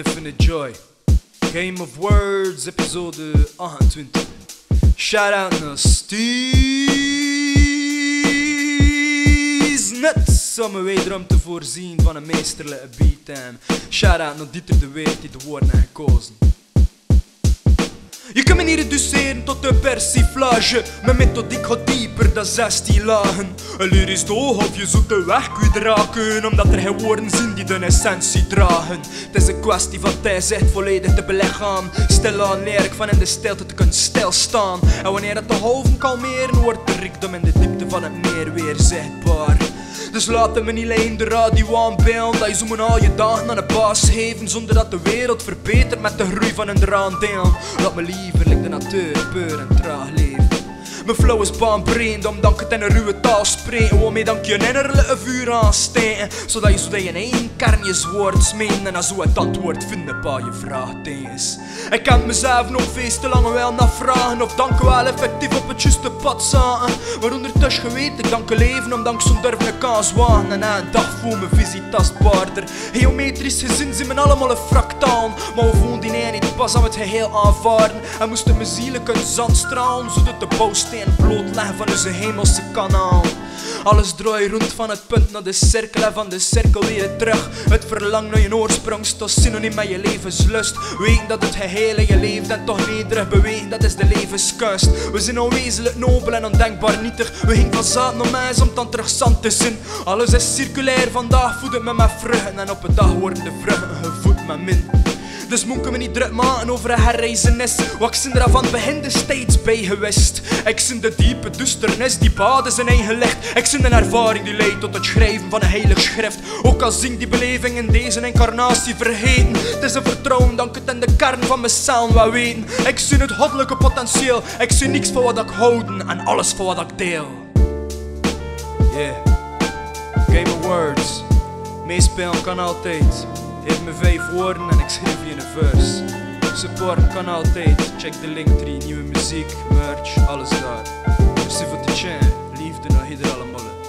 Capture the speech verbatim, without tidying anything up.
Infinite Joy. Game of Words, episode achtentwintig. Shout-out naar Steez Nuts om me wederom te voorzien van een meesterlijke beattime. Shout-out naar Dieter de Weert die de woorden heeft gekozen. Je kan me niet reduceren tot een persiflage. Mijn methodiek gaat dieper dan zestien lagen. Een lyrisch oog of je zoekt de weg kwijtraken, omdat er geen woorden zijn die de essentie dragen. Het is een kwestie van tijd zich volledig te belichamen. Stilaan leer ik van in de stilte te kunnen stilstaan. En wanneer het de hoofden kalmeren, wordt de rijkdom in de diepte van het meer weer zichtbaar. Dus laat me niet alleen de radio aanbeelden dat je zo maar al je dagen aan een baas geven, zonder dat de wereld verbetert met de groei van een eraandelen. Laat me liever like de natuur peur en traag leven. Mijn flow is baanbrekend omdat ik het in een ruwe taal spreek, waarmee dan je een innerlijke vuur aansteken, zodat je zodat je in één kern je woord smeen en dan zo het antwoord vinden op al je vraagtekens. Ik kan mezelf nog veel te lang wel naar vragen of dank wel effectief op het juiste pad zaten. Maar ondertussen weet ik dank leven omdat ik zo'n durf een kans wagen. En na een dag voel mijn visie tastbaarder. Geometrisch gezien zijn we allemaal een fractaal, maar we voelen die ene niet pas aan het geheel aanvaarden. En moesten mijn zielen kunnen zand stralen, zodat de bouwsteen blootleggen van onze hemelse kanaal. Alles draait rond van het punt naar de cirkel en van de cirkel weer terug. Het verlang naar je oorsprong staat synoniem met je levenslust. Weten dat het geheel in je leeft en toch nederig bewegen, dat is de levenskunst. We zijn onwezenlijk nobel en ondenkbaar nietig. We gingen van zaad naar mens om dan terug zand te zien. Alles is circulair, vandaag voed het me met vruchten en op een dag worden de vruchten gevoed met min. Dus moeten we niet druk maken over een herreizenis. Wat ik er van begin steeds bij geweest. Ik zie de diepe duisternis die baden zijn eigen licht. Ik zie een ervaring die leidt tot het schrijven van een heilig schrift. Ook al zie ik die beleving in deze incarnatie vergeten. Het is een vertrouwen dat ik het in de kern van mijn cel wil weten. Ik zie het goddelijke potentieel. Ik zie niks van wat ik houden en alles van wat ik deel. Yeah, Game of Words. Meespelen kan altijd. Geef me vijf woorden en ik schrijf je een verse. Supporten kan altijd. Check de linktree, nieuwe muziek, merch, alles daar. Merci voor de chain. Liefde naar ieder allemaal.